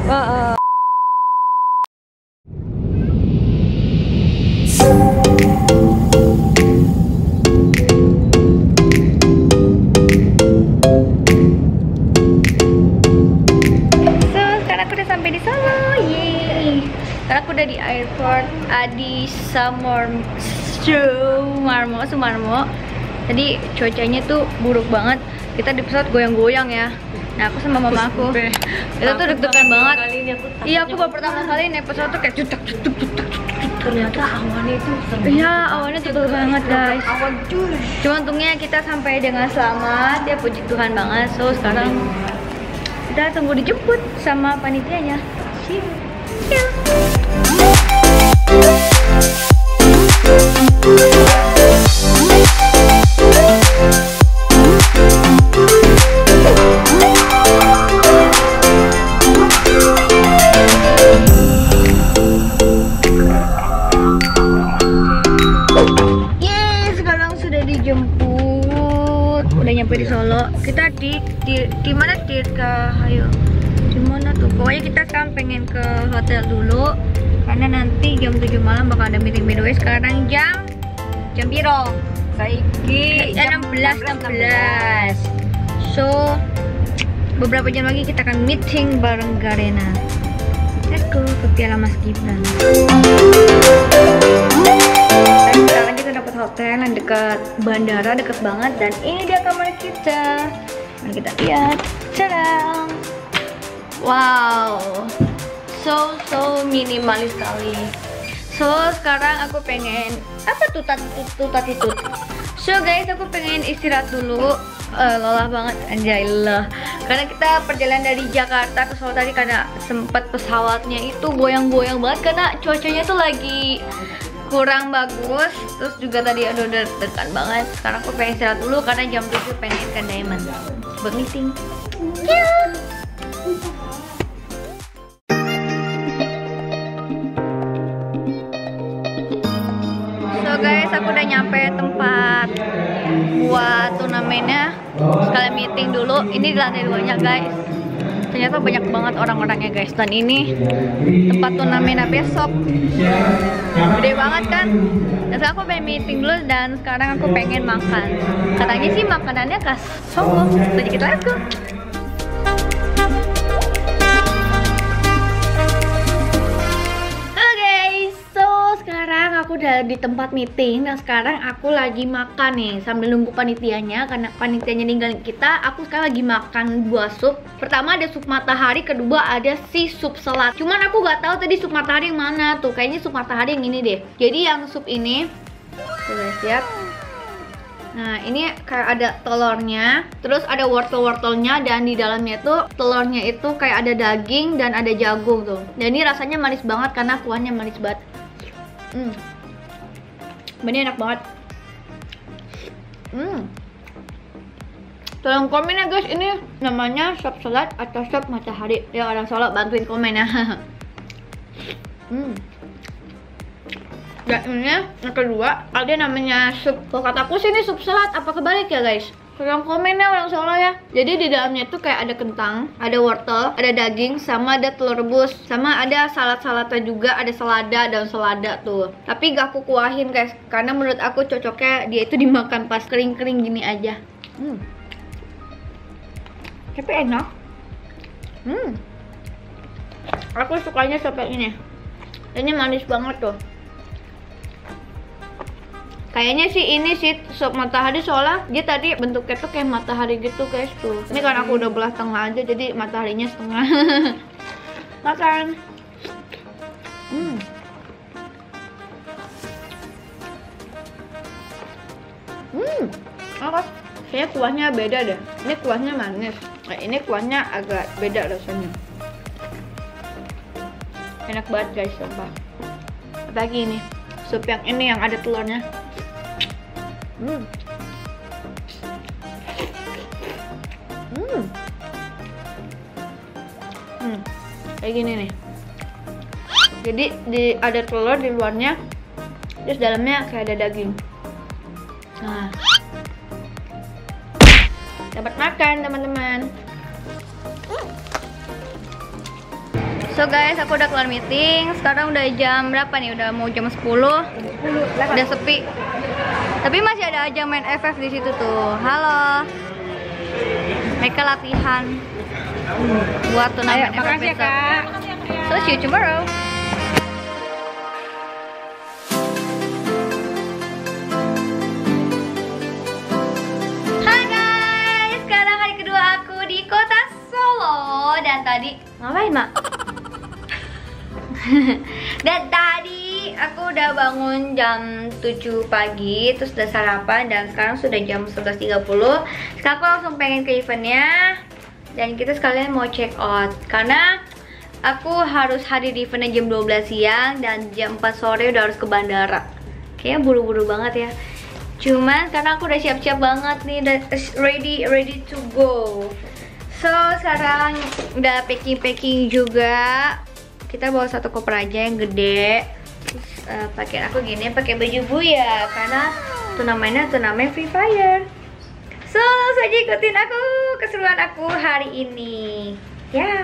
Sekarang aku udah sampai di Solo, yeay. Sekarang aku udah di airport Adi Sumarmo. Tadi cuacanya tuh buruk banget. Kita di pesawat goyang-goyang ya. Nah, aku sama mama aku. Itu tuh deg-degan banget. Iya, aku baru pertama kali naik pesawat tuh kayak cutak. Ternyata awannya itu iya, awannya tebal banget guys. Cuma untungnya kita sampai dengan selamat. Ya puji Tuhan banget. So sekarang kita tunggu dijemput sama panitianya. See you. Nyampe di Solo. Kita di mana Tirta? Ayo. Di mana tuh? Pokoknya kita sekarang pengen ke hotel dulu karena nanti jam 7 malam bakal ada meeting midway. Sekarang jam piro? Saiki 16. So beberapa jam lagi kita akan meeting bareng Garena. Let's go ke Piala Mas Gibran. Dan sekarang kita dapat hotel yang dekat bandara, dekat banget, dan ini dia kamar kita. Mari kita lihat. Tadang. Wow, so minimalis sekali. So sekarang aku pengen apa tutat itu. So guys, aku pengen istirahat dulu. Lelah banget, anjay lelah. Karena kita perjalanan dari Jakarta ke Solo tadi karena sempat pesawatnya itu goyang-goyang banget karena cuacanya tuh lagi kurang bagus. Terus juga tadi udah deg-degan banget. Sekarang aku pengen istirahat dulu karena jam 7 pengen ke Diamond buat meeting. So guys, aku udah nyampe tempat buat turnamennya. Sekalian meeting dulu. Ini di lantai 2-nya guys. Ternyata banyak banget orang-orangnya guys. Dan ini tempat turnamennya besok. Gede banget kan. Dan sekarang aku pengen meeting dulu dan sekarang aku pengen makan. Katanya sih makanannya khas Solo. Jadi kita let's go. Aku udah di tempat meeting dan sekarang aku lagi makan nih sambil nunggu panitianya karena panitianya ninggalin kita. Aku sekarang lagi makan buah sup. Pertama ada sup matahari, kedua ada si sup selat. Cuman aku gak tahu tadi sup matahari yang mana tuh. Kayaknya sup matahari yang ini deh. Jadi yang sup ini, guys lihat. Nah ini kayak ada telurnya, terus ada wortel-wortelnya dan di dalamnya tuh telurnya itu kayak ada daging dan ada jagung tuh. Dan ini rasanya manis banget karena kuahnya manis banget. Ini enak banget. Tolong komen ya guys, ini namanya sop selat atau sop matahari. Ya orang Solo bantuin komen ya. Dan ini yang kedua ada namanya sup. Kalau kataku sih ini sup selat, apa kebalik ya guys? Tolong komen ya orang Solo ya. Jadi di dalamnya tuh kayak ada kentang, ada wortel, ada daging, sama ada telur rebus, sama ada salad-saladnya juga, ada selada dan selada tuh. Tapi gak aku kuahin guys, karena menurut aku cocoknya dia itu dimakan pas kering-kering gini aja. Tapi enak. Aku sukanya seperti ini. Ini manis banget tuh. Kayaknya sih ini sih sop matahari soalnya dia tadi bentuknya tuh kayak matahari gitu guys tuh. Ini karena aku udah belah tengah aja jadi mataharinya setengah. Makan. Apa? Kayaknya kuahnya beda deh. Ini kuahnya manis. Nah, ini kuahnya agak beda rasanya. Enak banget guys, sumpah. Apalagi ini sup yang ini yang ada telurnya. Kayak gini nih. Jadi ada telur di luarnya, terus dalamnya kayak ada daging. Nah, dapat makan teman-teman. So guys, aku udah kelar meeting. Sekarang udah jam berapa nih? Udah mau jam 10. Udah sepi. Tapi masih ada aja main FF di situ tuh. Halo. Mereka latihan buat turnamen FF Makasih ya, besok. Kak. So see you tomorrow. Hai guys, sekarang hari kedua aku di kota Solo. Dan tadi ngapain, Mak? Dan tadi aku udah bangun jam 7 pagi, terus udah sarapan, dan sekarang sudah jam 11.30. Sekarang aku langsung pengen ke eventnya, dan kita sekalian mau check out karena aku harus hadir di eventnya jam 12 siang dan jam 4 sore udah harus ke bandara. Kayaknya buru-buru banget ya. Cuman karena aku udah siap-siap banget nih, udah ready to go. So sekarang udah packing juga. Kita bawa satu koper aja yang gede. Terus pakaian aku gini, pakai baju Buya karena turnamen Free Fire. So langsung aja ikutin aku keseruan aku hari ini. Ya.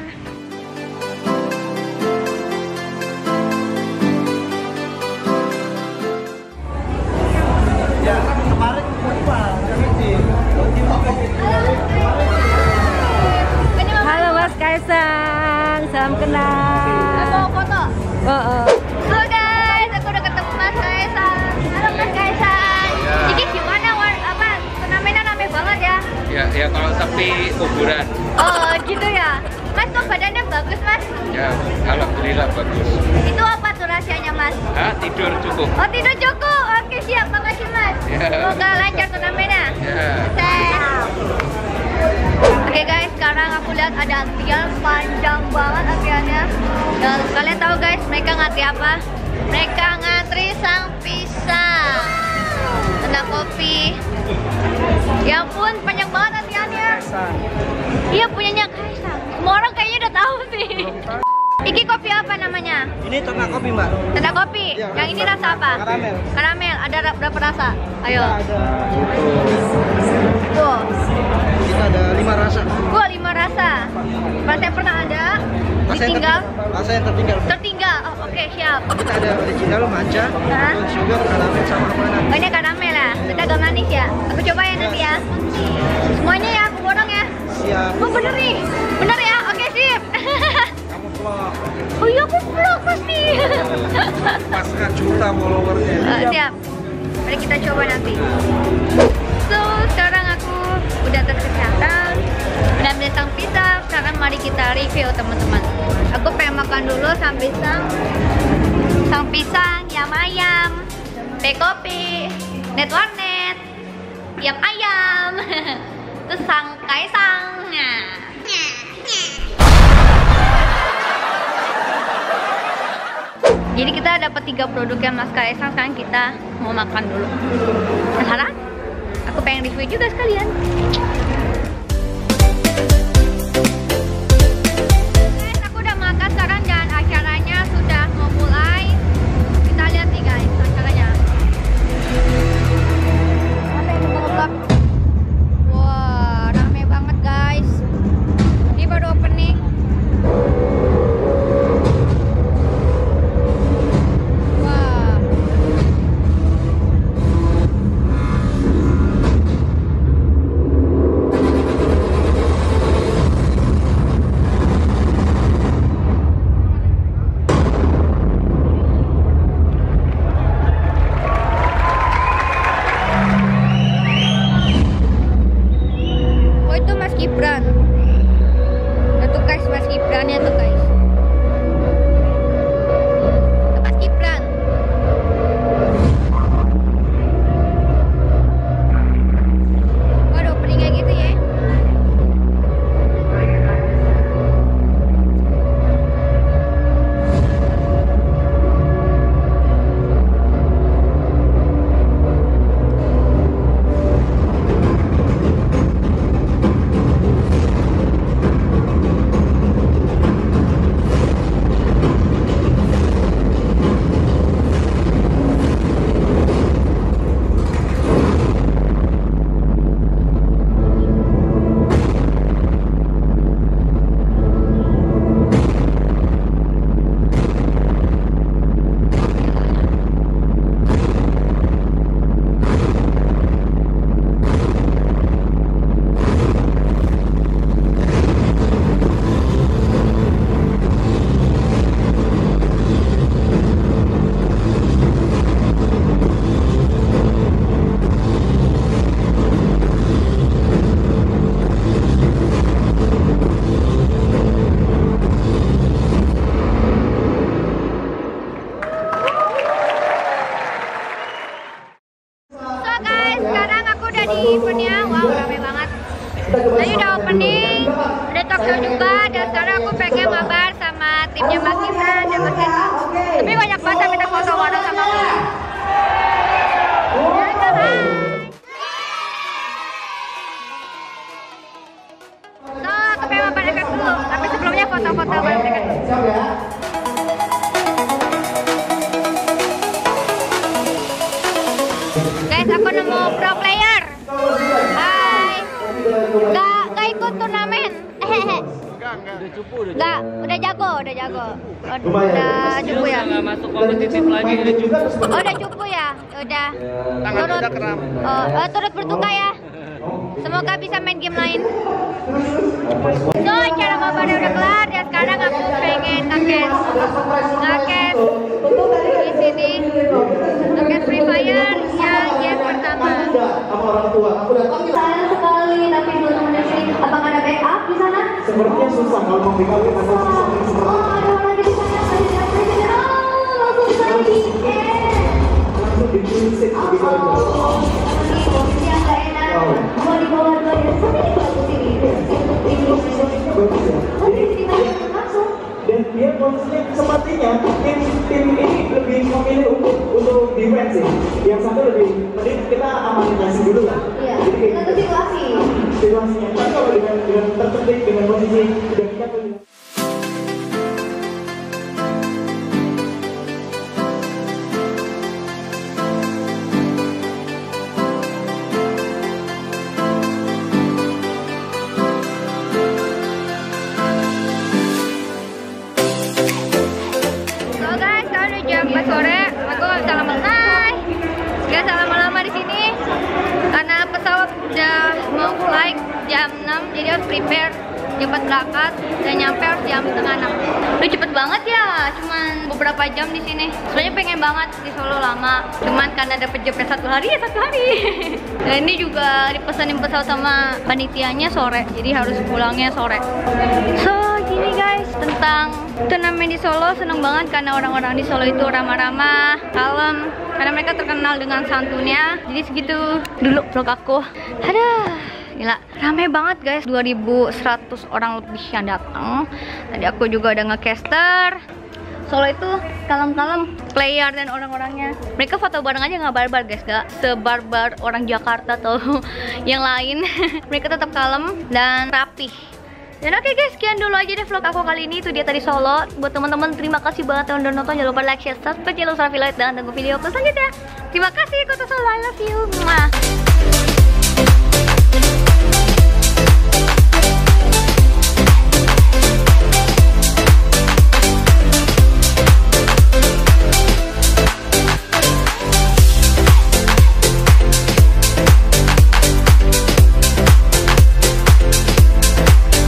Halo Mas Kaisang, salam kenal. Mau foto? Oh. Halo guys, aku udah ketemu Mas Kaisang. Halo Mas Kaisang. Jadi gimana turnamennya rame banget ya? Ya kalau sepi kuburan. Oh gitu ya. Mas kok badannya bagus Mas? Ya alhamdulillah bagus. Itu apa tuh rahasianya Mas? Tidur cukup. Oh tidur cukup. Oke siap, makasih Mas. Ya. Semoga lancar turnamennya. Ya. Oke guys, sekarang aku lihat ada antrian panjang banget antriannya. Dan kalian tahu guys, mereka ngantri apa? Mereka ngantri sang pisang, tenda kopi. Ya ampun, panjang banget antriannya. Iya punyanya Kaisang. Semua orang kayaknya udah tahu sih. Iki kopi apa namanya? Ini tenda kopi, Mbak. Tenda kopi. Ya, Yang ini rasa apa? Karamel. Karamel. Ada berapa rasa? Ayo. Ada Tuh. kita ada 5 rasa. Gua 5 rasa. Pas saya pernah ada ditinggal. Rasa yang tertinggal. Tertinggal. Oh, oke, siap. Kita ada original, matcha, Hah? brown sugar, karamel sama apa? Oh, ini karamel ya. Itu agak manis ya. Aku coba ya nanti ya. Semuanya ya, aku borong ya. Siap. Oh, bener nih. Bener ya. Oke, sip. Kamu vlog. Oh iya, aku vlog pasti. Pas juta followernya. Siap. Mari kita coba nanti. So, sekarang aku udah tes kesehatan, udah ambil sang pisang. Sekarang mari kita review teman-teman. Aku pengen makan dulu sang pisang, yam ayam, teh kopi, net warnet, yam ayam, terus sang Kaisang. Jadi kita dapat 3 produk yang Mas Kaisang. Sekarang kita mau makan dulu. Penasaran? Aku pengen review juga sekalian. Guys, aku udah makan sekarang dan acaranya sudah mau mulai. Kita lihat nih guys acaranya. Wah, rame banget guys. Ini baru opening. Wah. timnya Mbak Kita dapat kayak tapi banyak banget yang minta foto bareng sama aku. So, ke Pema Padekat dulu, tapi sebelumnya foto-foto bareng mereka. Guys, aku nemu pro player. Hai. Gak ikut turnamen. Enggak, udah jago. Udah cupu ya. Nggak masuk kompetitif lagi, udah cukup. Oh, udah cupu ya. Udah. Tangan udah kram. Oh, turut berduka ya. Semoga bisa main game lain. So, acara mabar udah kelar dan sekarang aku pengen ngakes di sini. Ngakes Free Fire yang game pertama. Sayang sekali, tapi belum temennya sini. Apakah ada backup di sana? Sepertinya susah kalau mau backup ada sistem. Oh, ada orang di sana. Langsung bisa di Langsung diprinsip begitu aja. posisi yang gak enak. Mau di bawah dua ya. Tapi ini bagus ini. Ini Posisinya bagus ya. oh, di sini langsung. Dan dia posisinya sepertinya tim ini lebih memilih untuk defense sih. Yang satu lebih mending kita amankan dulu lah. Iya. Jadi kayak Satu gitu. Situasinya. Tapi kalau dengan tertib dengan posisi udah kita punya. So guys, sekarang udah jam 4 sore. Aku nggak bisa lama-lama di sini karena pesawat udah mau flight jam 6, jadi harus prepare cepat berangkat dan nyampe harus jam setengah 6. Udah cepet banget ya, cuman beberapa jam di sini. Sebenarnya pengen banget di Solo lama, cuman karena dapet jobnya satu hari. Dan ini juga dipesanin pesawat sama panitianya sore, jadi harus pulangnya sore. So gini guys, tentang turnamen di Solo, seneng banget karena orang-orang di Solo itu ramah-ramah, kalem, karena mereka terkenal dengan santunnya. Jadi segitu dulu vlog aku. Aduh, gila, rame banget guys, 2100 orang lebih yang datang. Tadi aku juga ada ngecaster. Solo itu kalem-kalem, player dan orang-orangnya. Mereka foto bareng aja nggak barbar guys, gak sebarbar orang Jakarta atau yang lain. Mereka tetap kalem dan rapih. Dan oke guys, sekian dulu aja deh vlog aku kali ini. Itu dia tadi Solo. Buat teman-teman, terima kasih banget yang udah nonton. Jangan lupa like, share, subscribe, channel Sarvi Light dan tunggu video aku selanjutnya. Terima kasih, Kota Solo, I love you. Mwah.